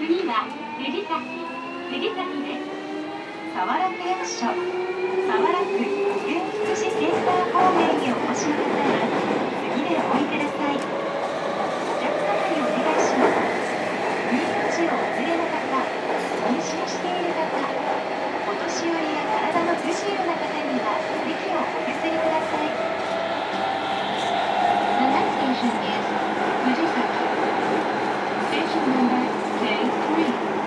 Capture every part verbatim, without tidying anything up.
次は藤崎藤崎です。佐原区役所、佐原区保健福祉センター方面にお越しの方は次でお降りください。お客様にお願いします。入り口をお連れの方、妊娠している方、お年寄りや体の不自由な方には席をお譲りください。The next station is Fujisaki. Station numberケースリー.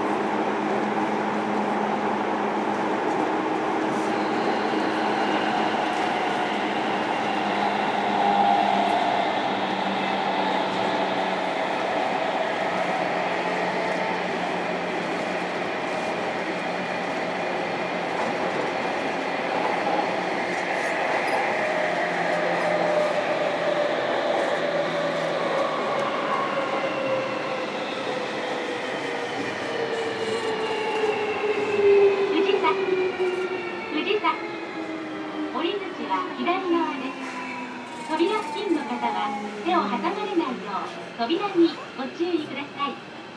扉付近の方は手を挟まれないよう扉にご注意ください。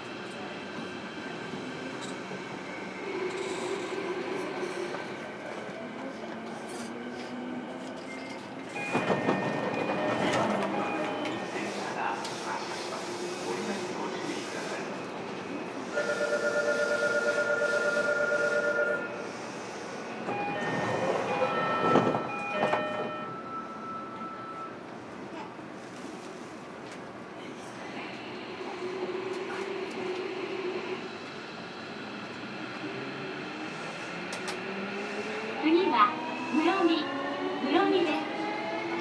次は室見室見です。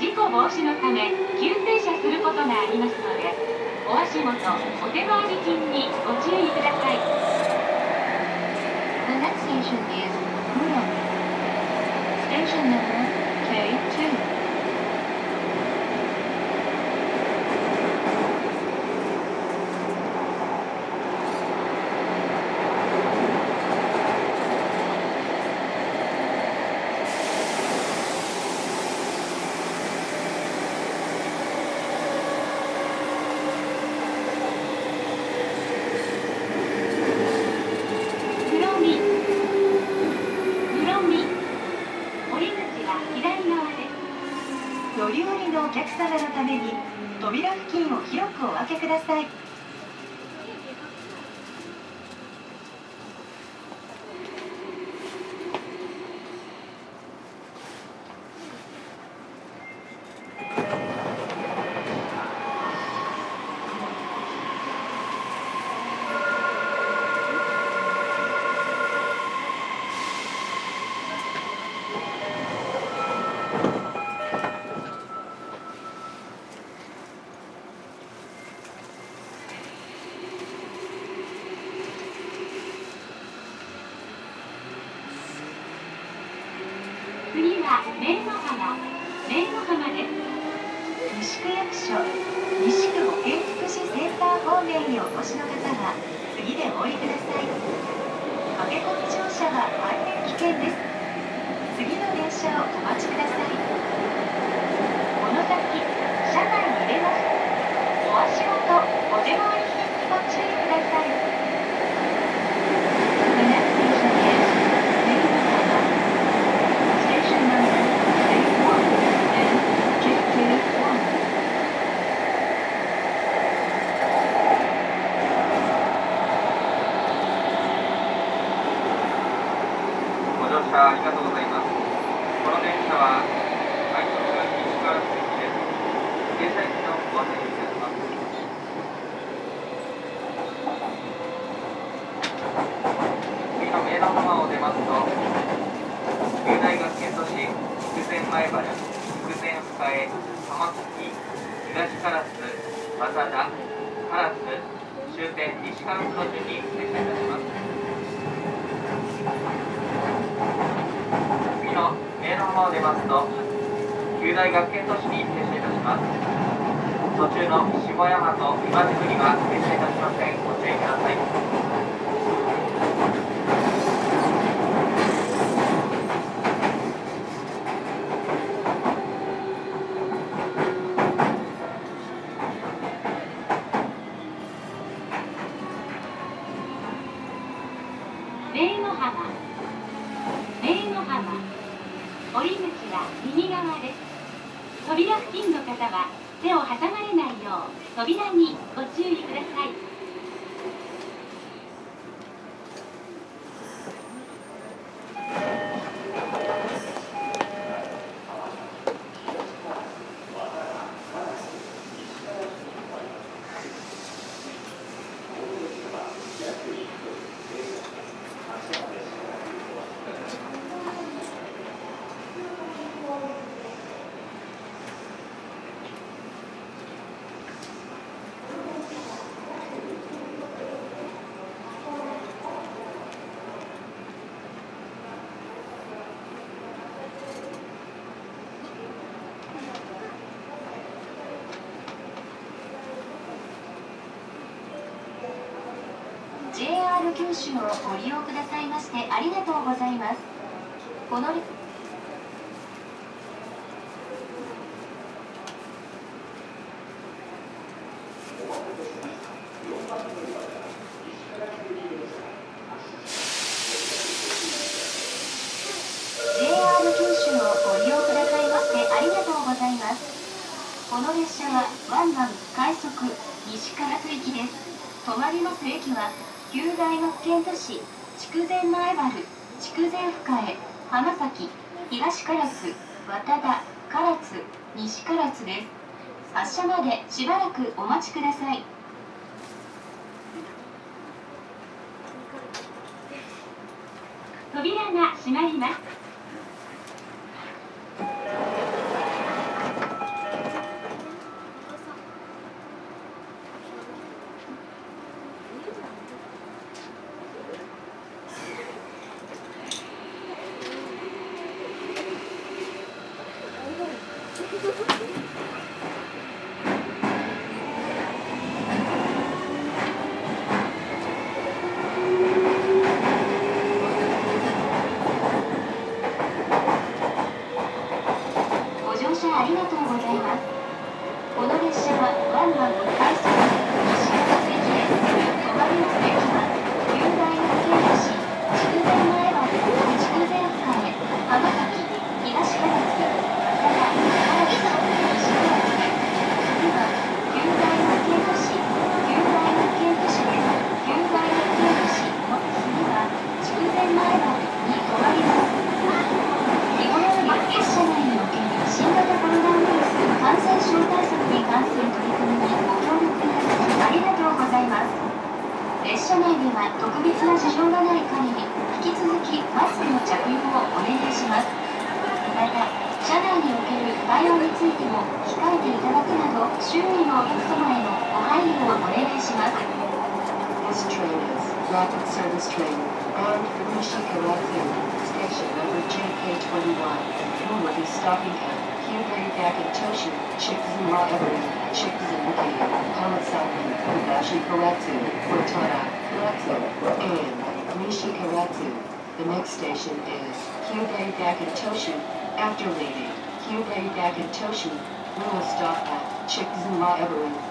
事故防止のため急停車することがありますので、お足元お手回り品にご注意ください。 The next station is 室見 Station number ケーツー. 乗り降りのお客様のために扉付近を広くお開けください。次は明の浜明の浜です。西区役所西区保健福祉センター方面にお越しの方は次でお降りください。駆け込み乗車は安全危険です。次の電車をお待ちください。この先車内に入れます。お足元お手回り品にご注意ください。 ありがとうございます。この電車は快速西川口です。停車位置のご案内いたします。次の明の浜を出ますと、九大学園都市筑前前原、筑前深江、浜月、東唐津、早稲田、唐津、終点西川口路順に停車いたします。次の明の浜を出ますと、九大学園都市に停車いたします。途中の下山と今宿には停車いたしません。ご注意ください。 名の浜、名の浜、降り口は右側です。扉付近の方は手を挟まれないよう扉にご注意ください。ジェイアール 九州をご利用くださいましてありがとうございます。この列ジェイアール 九州をご利用くださいましてありがとうございます。この列車は湾岸快速西唐津行きです。止まります駅は旧大学県都市、筑前前原、筑前深江、浜崎、東唐津、和多田、唐津、西唐津です。発車までしばらくお待ちください。扉が閉まります。ありがとうございます。この列車は湾岸快速西唐津駅です。止まります駅は旧大学県都市、筑前前原、筑前深江、浜崎、東唐津、和多田、唐津、西唐津です。次は旧大学県都市、旧大学県都市です。旧大学県都市の次は筑前前原に止まります。日頃より列車内における新型コロナウイルス感染症対策に関する取り組みにご協力いただきありがとうございます。列車内では特別な事情がない限り引き続きマスクの着用をお願いします。また車内における対応についても控えていただくなど周囲のお客様へのご配慮をお願いします。 This train is Rapid Service Train bound for Nishikawa-ku, station number J K twenty-one. We will be stopping at Kyōgai-Gaku-Toshu, Chikuzen-Ra-Everett, Chikuzen-Uki, Hamasaki, Higashi-Karatsu, Futada, Karatsu, and Nishikaratsu. The next station is Kyōgai-Gaku-Toshu. After leaving Kyōgai-Gaku-Toshu, we will stop at Chikuzen-Ra-Everett.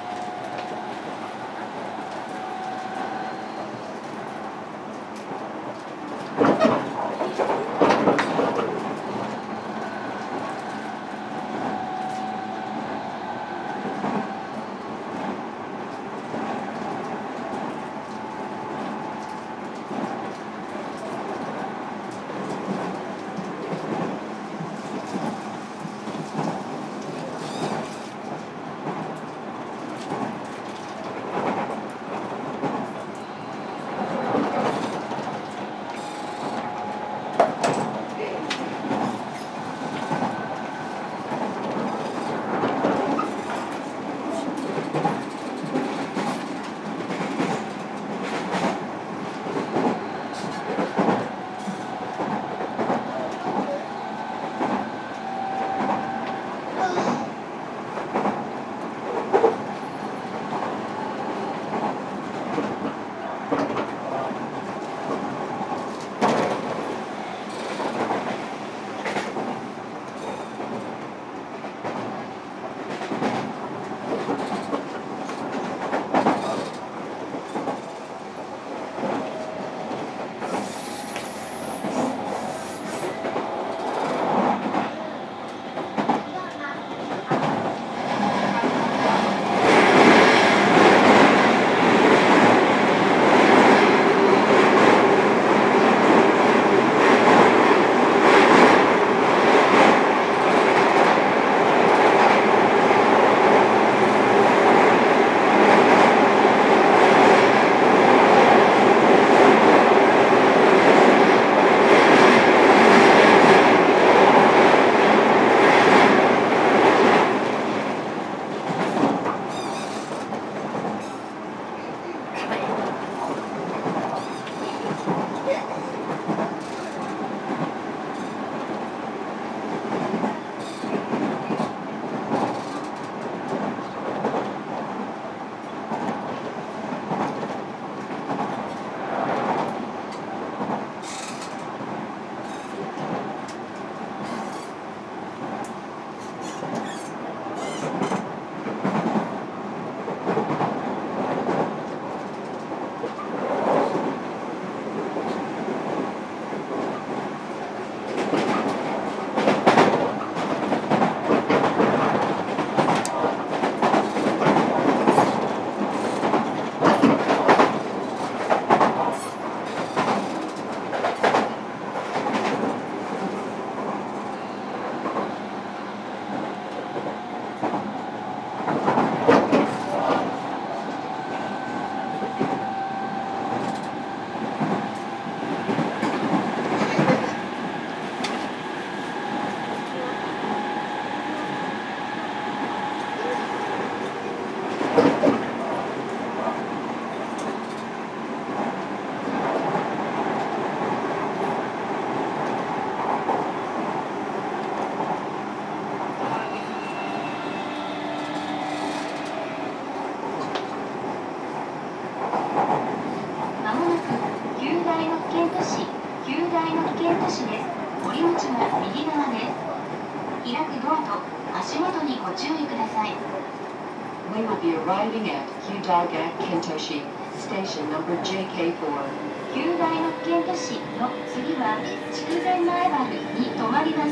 まもなく旧大の危険都市旧大の危険都市です。降り口は右側です。開くドアと足元にご注意ください。 We will be arriving at Hyudaigak Kentoshi, station number ジェーケーフォー. 旧大の危険都市の次は筑前前原に停まります。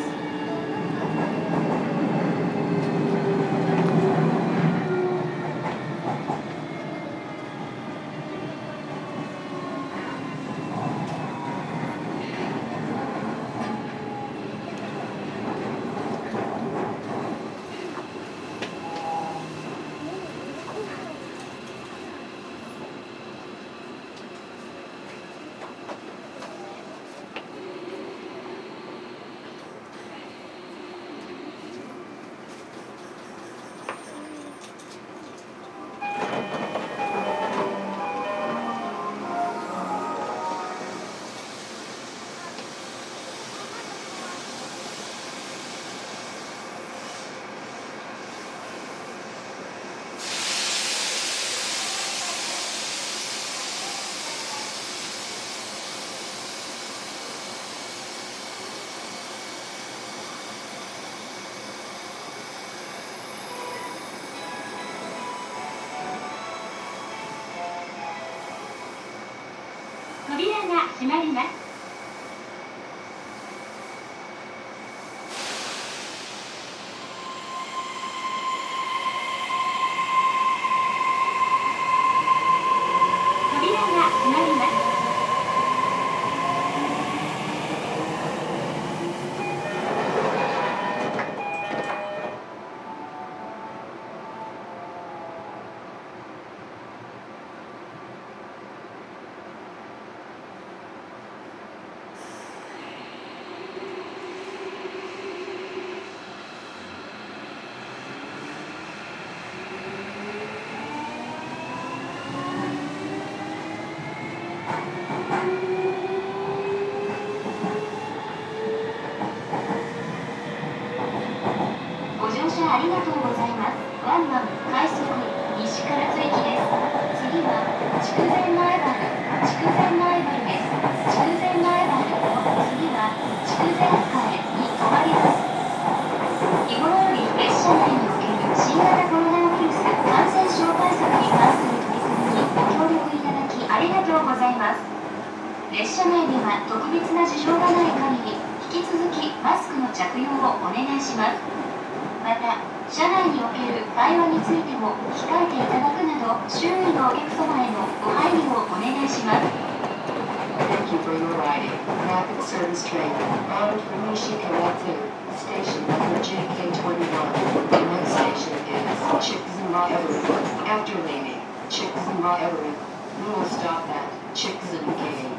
扉が閉まります。扉が閉まります。ご乗車ありがとうございます。ワンマン快速西唐津駅です。次は筑前前原筑前前原です。筑前前原の次は筑前深へに停まります。日頃より列車内における新型コロナウイルス感染症対策に関する取り組みにご協力いただきありがとうございます。列車内では特別な事情がない限り引き続きマスクの着用をお願いします。また、車内における会話についても控えていただくなど、周囲のお客様へのご配慮をお願いします。 Thank you for your riding. Rapid service train bound for Nishikawa-to, station number ジェーケートゥエンティワン. The next station is Chikuzen-Everett. After leaving Chikuzen-Everett, we will stop at Chikuzen-Gate.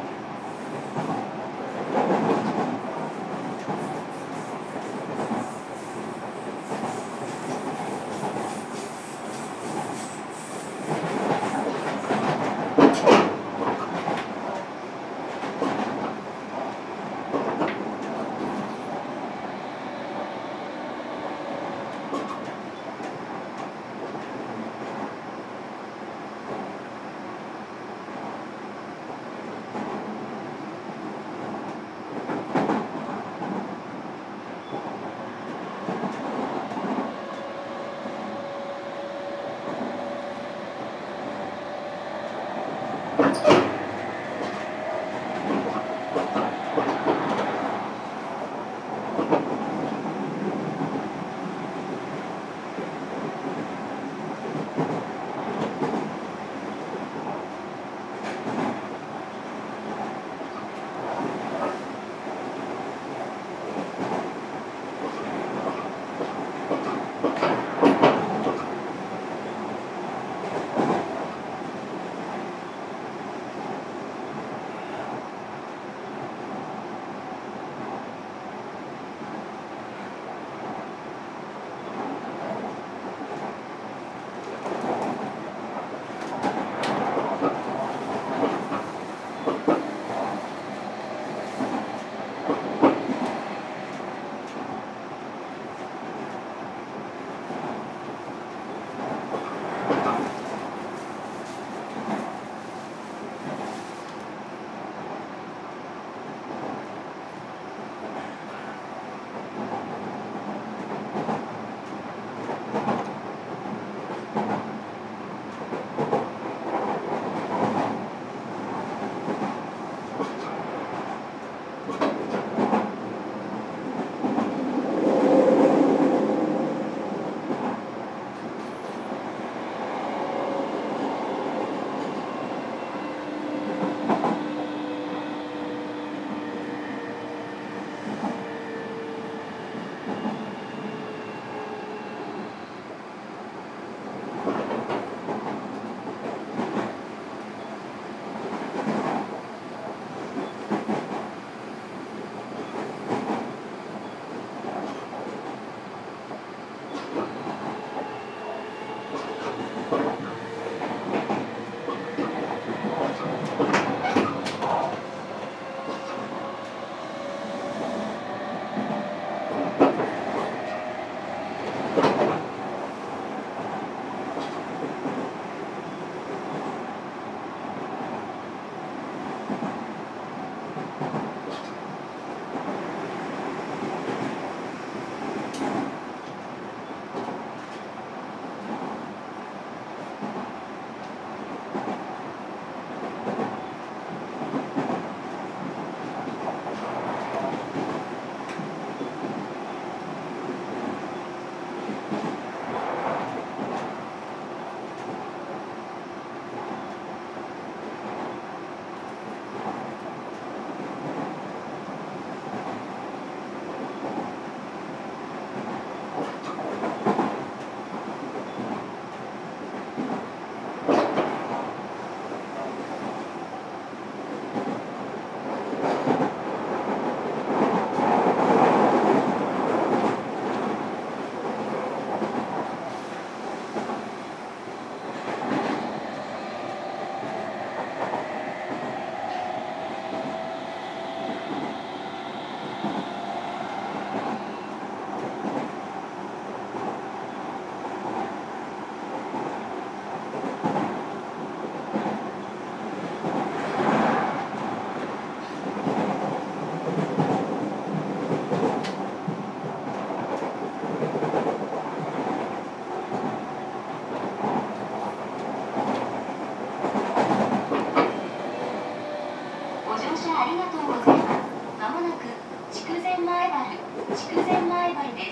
りがとうございます。まもなく筑前前原筑前前原です。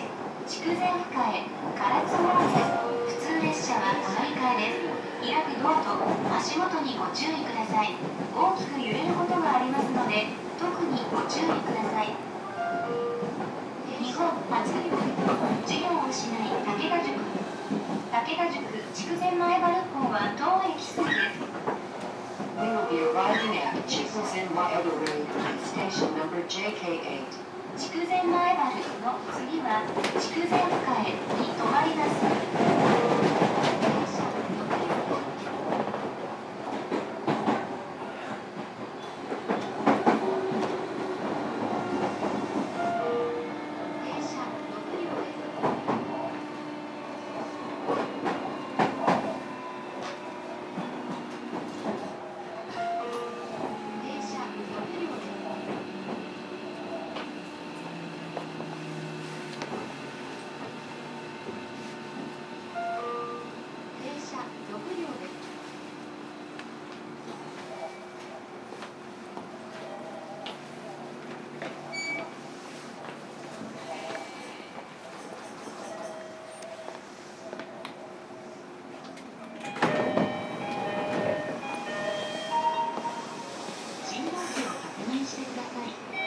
筑前深へ唐津村です。普通列車はお乗り換えです。開くドアと足元にご注意ください。大きく揺れることがありますので特にご注意ください。日本初授業をしない武田塾武田塾筑前前原校は当駅数です。 We will be arriving at Chikuzen Maeda Road, station number ジェーケーエイト. 筑前前原の次は筑前深へに止まります。信号機を確認してください。